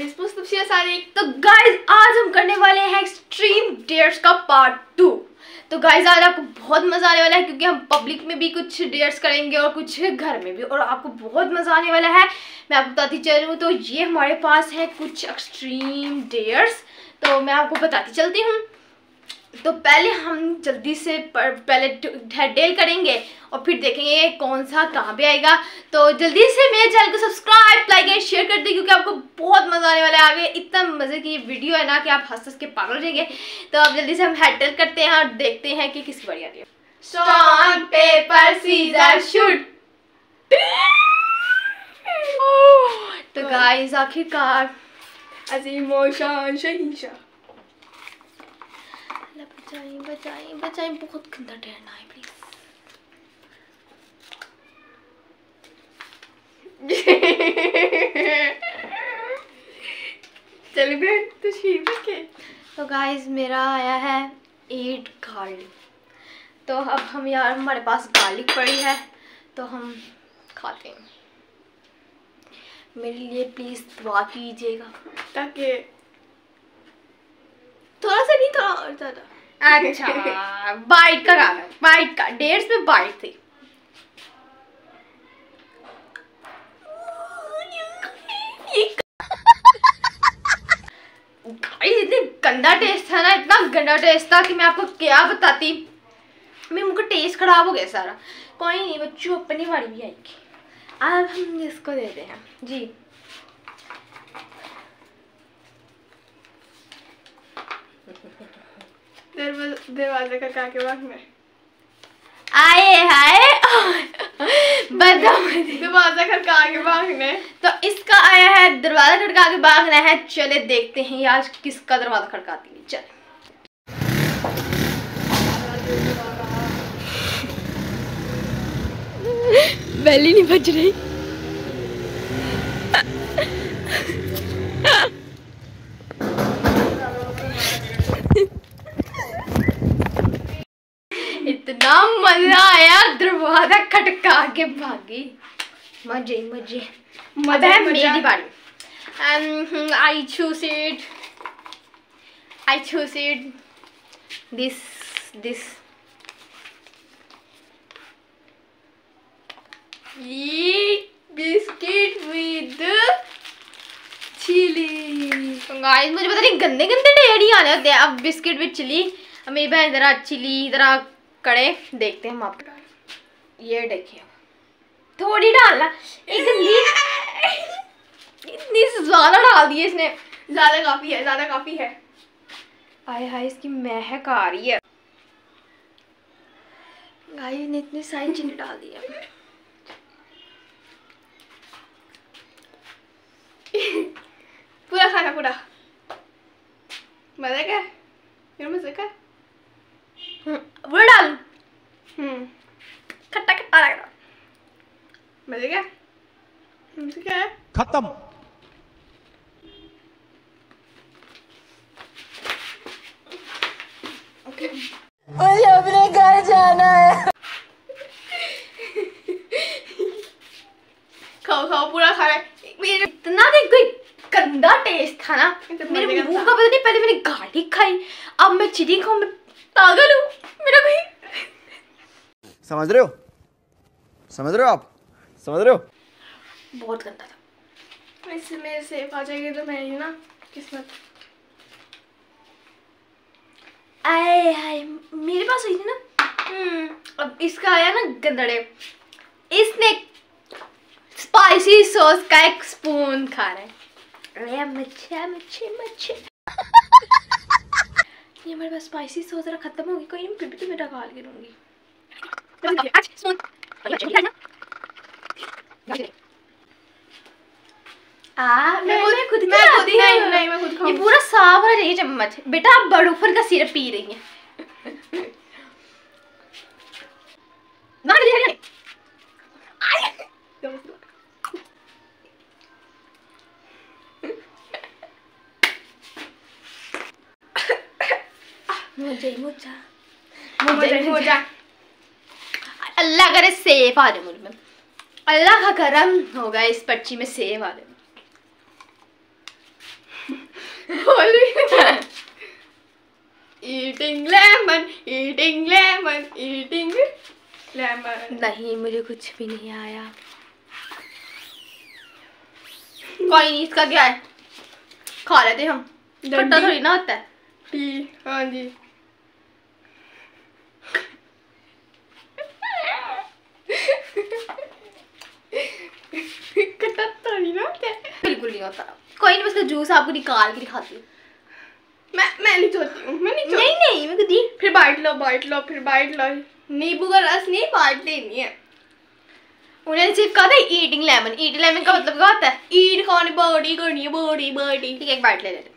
तो गाइज आज हम करने वाले हैं एक्सट्रीम डेयर्स का पार्ट 2। तो गाइज आज आपको बहुत मजा आने वाला है क्योंकि हम पब्लिक में भी कुछ डेयर्स करेंगे और कुछ घर में भी, और आपको बहुत मजा आने वाला है। मैं आपको बताती चलूँ तो ये हमारे पास है कुछ एक्सट्रीम डेयर्स, तो मैं आपको बताती चलती हूँ। तो पहले हम जल्दी से पहले डेल करेंगे और फिर देखेंगे कौन सा कहाँ पे आएगा। तो जल्दी से मेरे चैनल को सब्सक्राइब, लाइक एंड शेयर कर दें क्योंकि आपको बहुत मजा आने वाला है। आगे इतना मजे की वीडियो है ना कि आप हंस हंस के पागल हो जाएंगे। तो अब जल्दी से हम हेडल करते हैं और देखते हैं कि किसकी बारी आ रही है। Stone paper scissor shoot. तो गाइस आखिरकार बचाएं बहुत गंदा ठहरना है प्लीज। चल तो गाइस मेरा आया है 8 गार्लिक। तो अब हम यार हमारे पास गार्लिक पड़ी है तो हम खाते हैं। मेरे लिए प्लीज दुआ कीजिएगा ताकि थोड़ा सा नहीं, थोड़ा और ज्यादा। अच्छा बाइट का गाना, बाइट का 1.5 में बाइट थी। इतनी गंदा टेस्ट था ना, इतना गंदा टेस्ट था कि मैं आपको क्या बताती। मेरे मुंह का टेस्ट खराब हो गया सारा। कोई नहीं बच्चों, अपनी बारी भी आएगी। अब हम इसको देते हैं जी। दरवाजे का काके भागना है। आए हाय दरवाजा खड़का के भागना है। तो इसका आया है दरवाजा खड़का के भागना है। चले देखते हैं आज किसका दरवाजा खड़काती है। चले बैली नहीं बज रही। इतना मजा आया दरवाजा खटका के भागी। मजे मजे मजा है। मेरी बारी। I choose it this biscuit with chilli. Guys मुझे पता नहीं गंदे गंदे ढेर ही आने होते हैं। अब बिस्किट विद चिली। अब मेरी बहन जरा चिली जरा कड़े देखते हैं हम आपका। ये देखिए थोड़ी डालना, एक इतनी ज्यादा डाल दी है इसने। ज्यादा काफी है, ज्यादा काफी है। हाय हाय इसकी महक आ रही है। गाइस ने इतनी सारी चीनी डाल दी है। पूरा खाना पूरा मजा क्या? मजा क्या? पूरा डाल। खट्टा खट्टा लग रहा। मजे क्या? क्या है? खत्म। मुझे अपने घर जाना है। खाओ खाओ पूरा खा रहा है। इतना कोई गंदा टेस्ट था ना मेरे मुंह का। पता नहीं पहले मैंने गार्लिक खाई, अब मैं चिली खाऊं। मैं पागल हूँ। मेरा कोई समझ रहे हो? समझ रहे हो आप? समझ रहे हो? बहुत गंदा था। इससे मेरे सेफ आ जाएगी तो मैं ना किस्मत। आए हाय मेरे पास आई थी ना। अब इसका आया ना गंदड़े। इसने स्पाइसी सॉस का 1 स्पून खा रहा है। अरे मच्छा मच्छे मच्छे। ये हमारे पास स्पाइसी सॉस जरा खत्म होगी। कोई नहीं फिर भी तो मैं डाल के दूंगी। मैं खुद ये पूरा साफ रहा है चम्मच। बेटा आप बड़ूफर का सिरप पी रही हैं। मुझे अल्लाह करे सेफ आ जाए मुझ में। अल्लाह का करम होगा इस पर्ची में सेफ आ जाए। Eating lemon, eating lemon, eating lemon. नहीं, मुझे कुछ भी नहीं आया। कोई नहीं, इसका क्या है, खा लेते हम, खट्टा थोड़ी ना होता है। हाँ जी। खट्टा थोड़ी ना होता है, बिल्कुल नहीं होता। कोई नहीं, उसका जूस आपको निकाल के दिखाती हूँ। मैं नहीं चाहती हूँ, मैं नहीं चाहती। नहीं मैं दी। फिर बाइट लो, फिर बाइट लो। नींबू का रस नहीं, बाइट लेनी है। उन्होंने सिर्फ कहा था ईटिंग लेमन। ईटिंग लेमन का मतलब क्या होता है? ईट खाने, बॉडी करनी है, बॉडी बॉडी। ठीक है, एक बाइट ले लेते।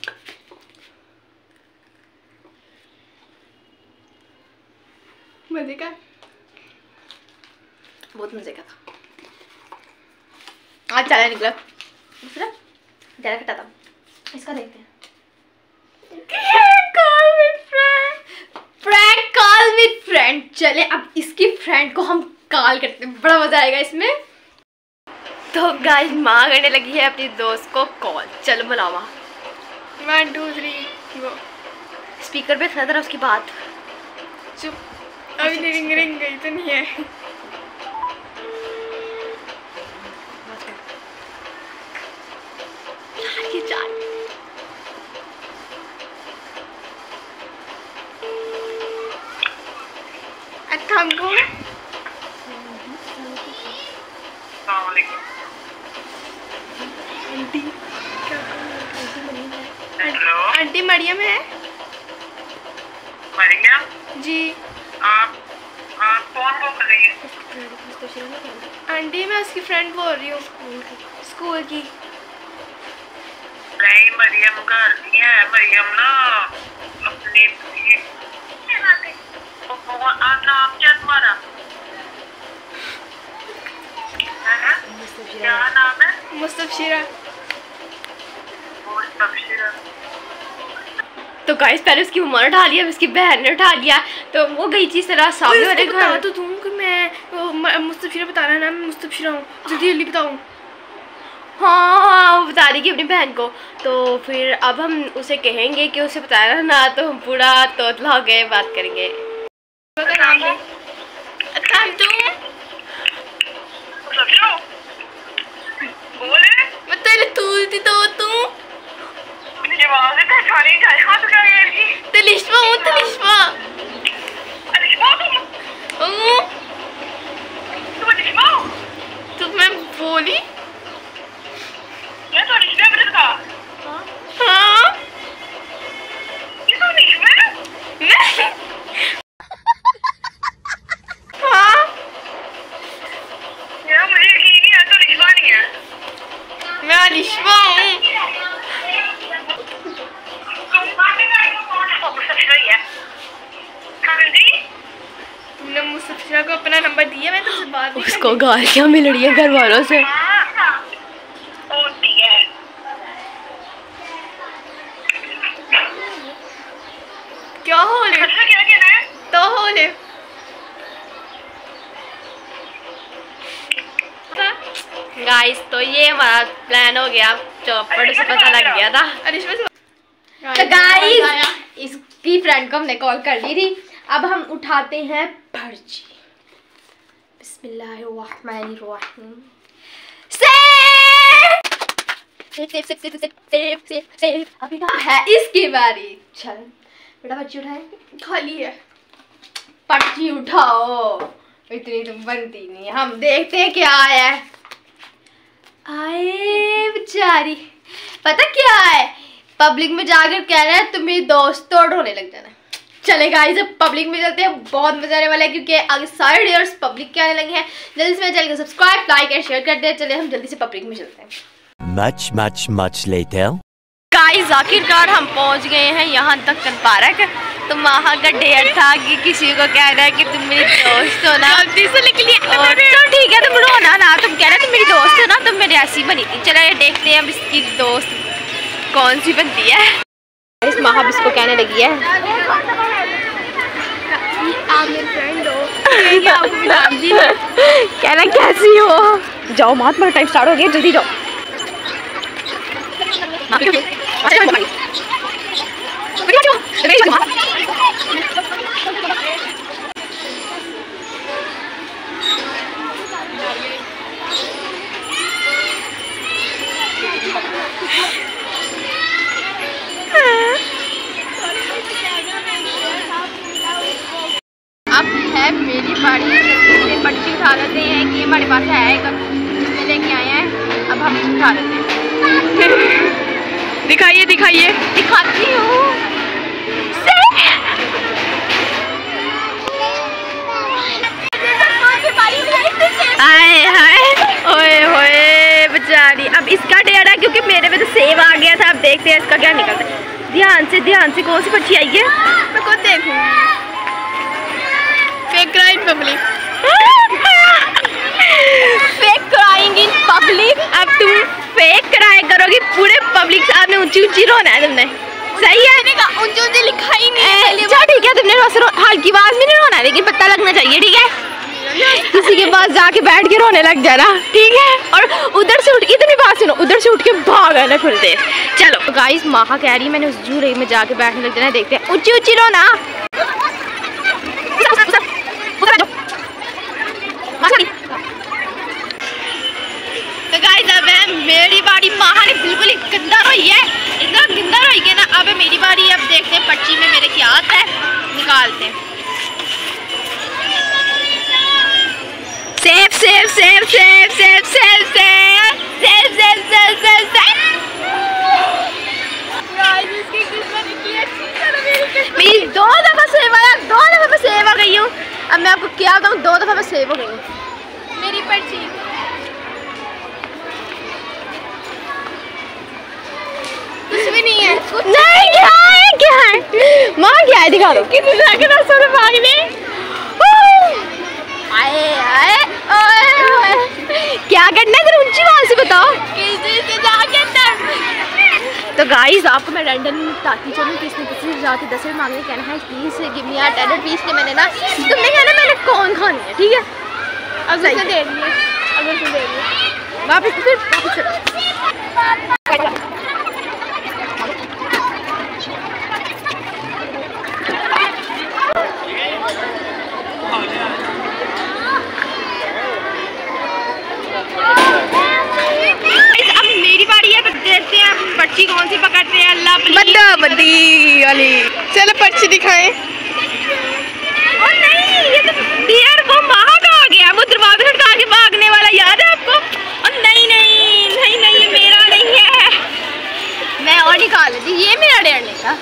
मजे का, बहुत मजे का था। आज चला निकला दूसरा ज्यादा खट्टा था। इसका देखते हैं। Friend call with friend. चले अब इसकी फ्रेंड को हम कॉल करते हैं, बड़ा मजा आएगा इसमें। तो गाइस माँ करने लगी है अपनी दोस्त को कॉल। चलो बुलाओ माँ। 1 2 3 गो। स्पीकर पे रखना था उसकी बात। चुप, अभी रिंग गई तो नहीं है। हमको आंटी मरियम है। मरियम जी, आप कौन बोल रही है? आंटी मैं उसकी फ्रेंड बोल रही हूँ, स्कूल की। नहीं, मरियम घर नहीं है। मरियम ना अपनी नाम क्या तुम्हारा? क्या नाम है? मुस्तफिरा। मुस्तफिरा। तो गाइस पहले उसकी उम्र उठा लिया, उसकी बहन ने उठा लिया, तो वो गई थी जरा सामने वाले घर। तो तुम कि मैं मुस्तफिरा बताना ना, मैं मुस्तफिरा हूँ, जल्दी जल्दी बताऊँ। हाँ वो बता रही कि अपनी बहन को। तो फिर अब हम उसे कहेंगे कि उसे बताना ना, तो हम पूरा तोतला हो गए बात करेंगे। तो मैं बोली तुमने मुस्तफिरा को अपना नंबर दिया, मैं तुमसे बात नहीं। उसको गालियाँ मिल रही है घर वालों से। क्या हो ले? तो हो ले। गाइस तो ये हमारा प्लान हो गया, चौपड़ से पता लग गया था। तो गाइस इसकी फ्रेंड को हमने कॉल कर ली थी, अब हम उठाते हैं भर्जी। बिस्मिल्लाहिर्रहमानिर्रहीम। सेव अभी है इसकी बारी। चल बेटा भर्जी उठाए, खाली है। पर्ची उठाओ, इतनी तो बनती नहीं है। हम देखते हैं क्या आया है। आए बेचारी, पता क्या है, पब्लिक में जाकर कह रहा है तुम मेरी दोस्त तो रोने लग जाना। चले गाइस अब पब्लिक में चलते हैं, बहुत मजा आने वाला है क्योंकि आगे सारे डेयर्स पब्लिक के आने लगे हैं। जल्दी से मेरे चैनल को सब्सक्राइब, लाइक एंड शेयर करते हैं। चले हम जल्दी से पब्लिक में चलते हैं। Much later. गाइस आखिरकार हम पहुंच गए हैं यहाँ तक पार्क। तो वहाँ का डेयर था कि किसी को कह रहा है कि तुम मेरी दोस्त हो ना, और तो ठीक है तुम रोना ना, तुम कह रहे तुम मेरी दोस्त हो ना, तुम मेरी ऐसी बनी थी। चलो ये देखते हैं अब इसकी दोस्त कौन सी बनती है। इस महाब इसको कहने लगी है कहना कैसी हो। जाओ माँ तुम्हारा टाइम स्टार्ट हो गया, जल्दी जाओ। अब है मेरी बारी। इसने पर्ची उठा लेते हैं कि हमारे पास है जिसमें लेके आए हैं। अब हम उठा लेते हैं। दिखाइए दिखाइए। दिखाती हूँ। आए हाय ओए होए बेचारी। अब इसका डेढ़ है क्योंकि मेरे में तो सेव आ गया था। अब देखते हैं इसका क्या निकलता है। ध्यान से कौन सी पर्ची आई है मैं खुद देखूंगी। Fake crime public. Fake crying in public. अब तुम फेक कराया करोगी पूरे पब्लिक सामने। ऊंची ऊंची रोना है तुमने। सही है। ऊंची ऊंची लिखा ही नहीं। अच्छा ठीक है तुमने हल्की आवाज में नहीं रोना लेकिन पता लगना चाहिए। ठीक है किसी के पास जाके बैठ के रोने लग जाना। ठीक है और उधर से उठ इतनी बात सुनो उधर से उठ के भाग आना फुल देर। चलो तो गाइस माहा कह रही है मैंने उस झूले में जाके बैठने लग जाना। देखते हैं ऊंची ऊंची रोना। तो गाइस अब है मेरी बारी। माहा ने बिल्कुल ही गंदा रोई है। इतना गंदा रोई है ना। अब है मेरी बारी। अब देखते हैं पर्ची में मेरे क्या आता है। निकालते हैं। Save save save save save save save save save save save save. मेरी 2 दफा सेव आया। 2 दफा मैं सेव आ गई हूँ। अब मैं आपको क्या बताऊँ 2 दफा मैं सेव हो गई हूँ। मेरी पर्ची कुछ भी नहीं है। कुछ नहीं क्या है माँ क्या है दिखा दो। किसी जाके रस्तों में भागने। आए आए ओए ओए। क्या करना है जरा ऊंची आवाज से बताओ। किसी से जाके डर। तो गाइस आपको मैं रैंडम बताती चलूँ किसने किसी से जाके 10 रुपये मांगने कहना है प्लीज गिव मी 10 रुपीस के। मैंने ना तुमने कहना मैंने कौन खानी है। ठीक है अगर से दे रही है। अगर से दे रही है वापस फिर वापस अब मेरी बारी है। तो देखते हैं पर्ची कौन सी पकड़ते हैं। अल्लाह बदी वाली। चलो पर्ची दिखाएं। और नहीं ये तो डियर को माहा का आ गया। वो दरवाजा खटका के भागने वाला याद है आपको। और नहीं नहीं नहीं नहीं ये मेरा नहीं है। मैं और निकाल लेती। ये मेरा डेढ़ नहीं था।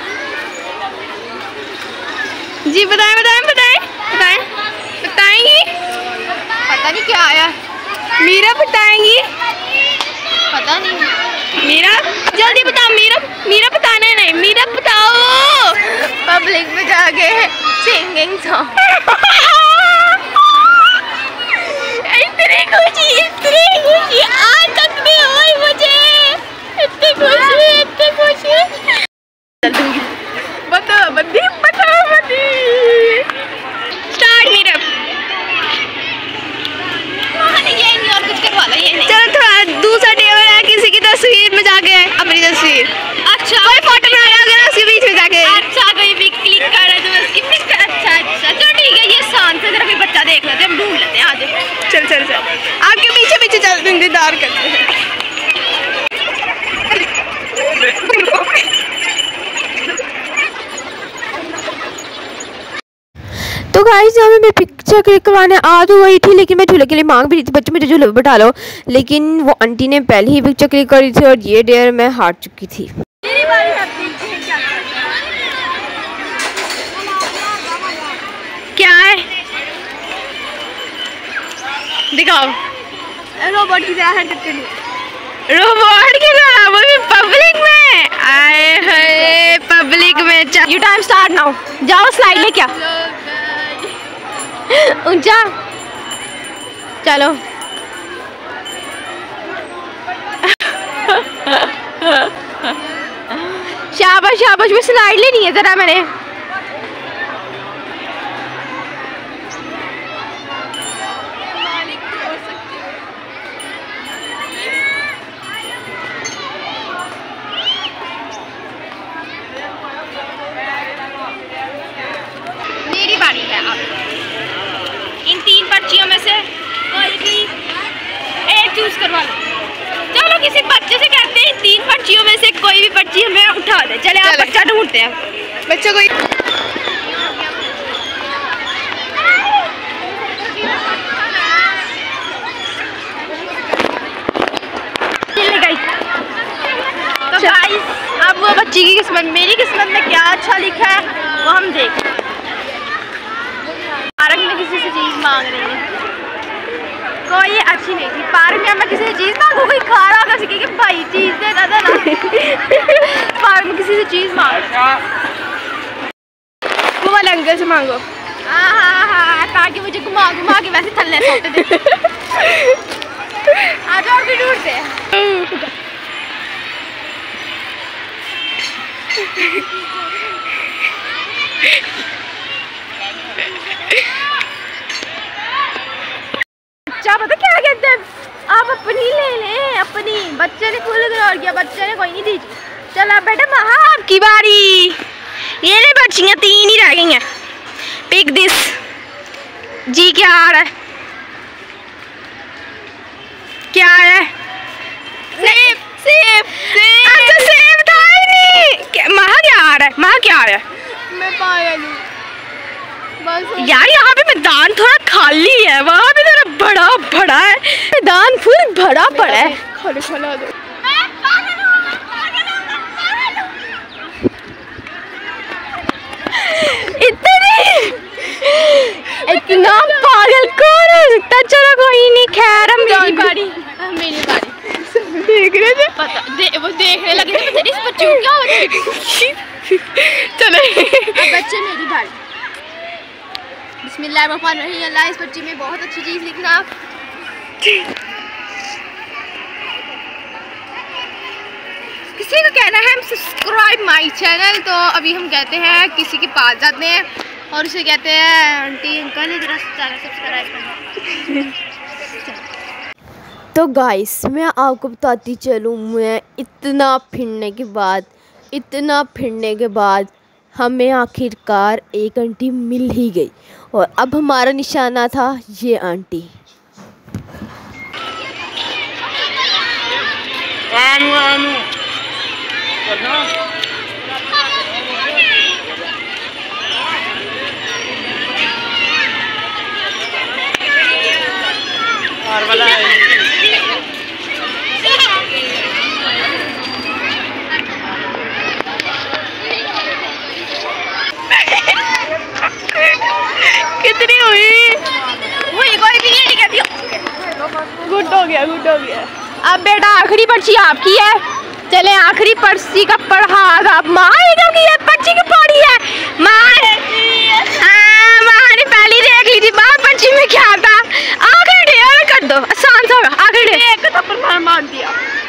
जी बताएं बताएं बताएं बताएं बताएंगी। पता नहीं क्या आया। मीरा बताएंगी। पता नहीं। मीरा जल्दी बताओ। मीरा बताना है। नहीं मीरा बताओ। पब्लिक में जाके सिंगिंग सॉन्ग। इतनी खुशी आज तक नहीं हुई मुझे। इतनी खुशी बताओ बदी स्टार्ट मीरा। ये नहीं और कुछ करवा लो। ये नहीं। चलो थोड़ा दूसरा टेबल है किसी की तस्वीर में जाके अपनी तस्वीर। अच्छा कोई फोटो बना रहा है उसके बीच में जाके। अच्छा कोई भी क्लिक कर रहा है तो उसकी पिक कर। अच्छा चलो ठीक है। ये शांत से जरा कोई बच्चा देख लेते हैं। हम ढूंढ लेते हैं। आज चल आपके पीछे चल इंतजार करते हैं। तो गाइस यहाँ मैं पिक्चर क्लिक करवाने आ तो गई थी लेकिन मैं झूले के लिए मांग भी रही थी बच्चों मुझे झूले पे बैठा लो। लेकिन वो आंटी ने पहले ही पिक्चर क्लिक करी थी और ये डेयर मैं हार चुकी थी। क्या है दिखाओ। रोबोट की तरह हरकत करनी। रोबोट की तरह वो भी पब्लिक में। आए हाय पब्लिक में। You time start now. जाओ स्लाइड ले क्या ऊंचा चलो। शाबाश शाबाश। वो स्लाइड लेनी है जरा मैंने। साथ है। चले आप बच्चा ढूंढते हैं, बच्चों को तो गाइस अब वो बच्ची की किस्मत, मेरी किस्मत में क्या अच्छा लिखा है वो हम देखें। पार्क में किसी से चीज मांग रही है, कोई अच्छी नहीं थी। पार्क में मैं किसी से चीज मांगू, कोई खा रहा होगा कि भाई चीज दे दादा ना। पार्क में किसी से चीज मांगो, वो वाले अंकल से मांगो। हाँ ताकि मुझे घुमा घुमा के वैसे थल्ले सोते दे। आज और भी ढूंढते हैं। बच्चा पता क्या कहते हैं, आप अपनी ले लें, अपनी। बच्चे ने फुल इग्नोर किया, बच्चे ने कोई नहीं दी। चलो बेटा महा आपकी बारी। ये ले बच्चियां 3 ही रह गई हैं। Pick this. जी क्या आ रहा है, क्या है? सेब सेब सेब। अच्छा सेब था ही नहीं। महा क्या आ रहा है, महा क्या आ रहा है? मैं पागल हूँ यार, यहाँ पे मैदान थोड़ा खाली है, वहाँ पे थोड़ा बड़ा बड़ा है मैदान, फुल भरा पड़ा है। खड़ा दो। इतना पागल कौन हो सकता? चलो कोई नहीं, खैर हम मेरी बारी देख रहे थे, पता वो देखने लगे थे इस बच्चे को क्या हो रहा है। चलो बच्चे मेरी बारी। बिस्मिल्लाहिर्रहमानिर्रहीम। अल्लाह इस बच्ची में बहुत अच्छी चीज़ लिखना। किसी को कहना है सब्सक्राइब माय चैनल, तो अभी हम कहते हैं किसी के पास जाते हैं और उसे कहते हैं आंटी अंकल जरा चैनल सब्सक्राइब करना। तो गाइस मैं आपको बताती चलूँ, मैं इतना फिरने के बाद हमें आखिरकार एक आंटी मिल ही गई और अब हमारा निशाना था ये आंटी। कितनी हुई? कोई भी नहीं कहती। गुड हो गया। अब बेटा आखिरी पर्ची आपकी है। चले आखिरी पर्ची का पढ़ा आप। माँ ये पर्ची की पढ़ी है। माँ ने पहली देख ली थी। माँ पर्ची में क्या था? आखिरी ढेर कर दो, आसान सा होगा। आखिरी ढेर एक थप्पड़ मार दिया।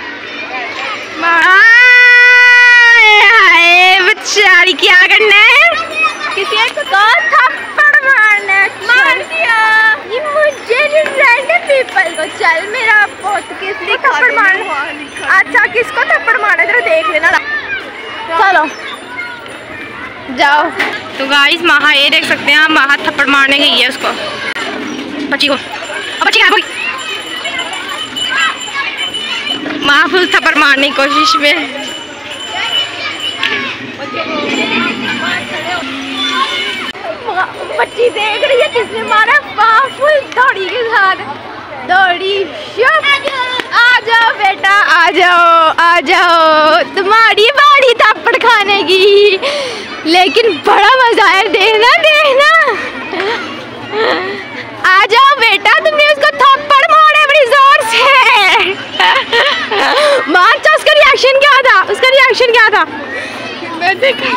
बेचारी क्या करना है? किसी एक को थप्पड़ मार दिया। ये मुझे रैंडम पीपल को। चल मेरा बहुत किसको थप्पड़ मारना। अच्छा किसको थप्पड़ मारना जरा देख लेना। चलो जाओ। तो गाइस महा ये देख सकते हैं, महा थप्पड़ मारने गई है उसको, बच्ची को। अब बच्ची क्या बोली? महा फुल थप्पड़ मारने की कोशिश में। बच्ची देख रही है किसने मारा। फुल दौड़ी के साथ दौड़ी। आ जाओ बेटा, आ जाओ तुम्हारी बारी थप्पड़ खाने की। लेकिन बड़ा मजा है, देखना। आ जाओ बेटा, तुमने उसको थप्पड़ मारे बड़ी जोर से। माचा उसका रिएक्शन क्या था? मैं देखा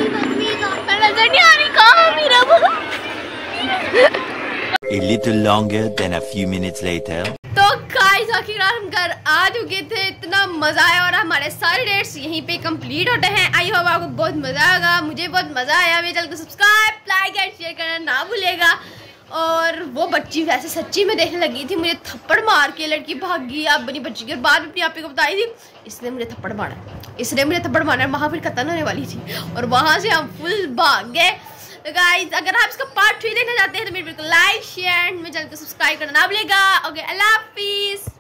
A little longer than a few minutes later. तो गाइस आखिरकार हम घर आ चुके थे। इतना मजा आया और हमारे सारे डेट्स यहीं पे कंप्लीट होते हैं। आई होप आपको बहुत मजा आएगा। मुझे बहुत मजा आया। मेरे चैनल को सब्सक्राइब, लाइक एंड शेयर करना ना भूलेगा। और वो बच्ची वैसे सच्ची में देखने लगी थी, मुझे थप्पड़ मार के लड़की भागी। अब बनी बच्ची की बात अपनी आप को बताई थी, इसने मुझे थप्पड़ मारा, वहाँ फिर खत्म होने वाली थी और वहाँ से हम फुल भाग गए। तो गाइस अगर आप इसका पार्ट 3 देखना चाहते हैं तो मेरे बिल्कुल लाइक शेयर एंड मेरे चैनल को सब्सक्राइब करना ना भूलेगा। ओके अल्लाह हाफिज़।